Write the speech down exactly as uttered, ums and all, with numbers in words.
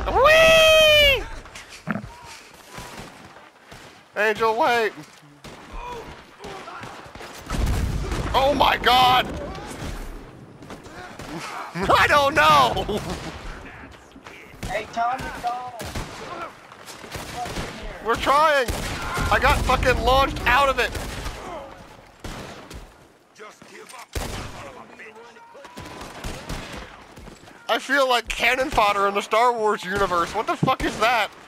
Whee! Angel, wait! Oh my god! I don't know! Hey, Tommy, go! We're trying! I got fucking launched out of it! Just give up. I feel like cannon fodder in the Star Wars universe. What the fuck is that?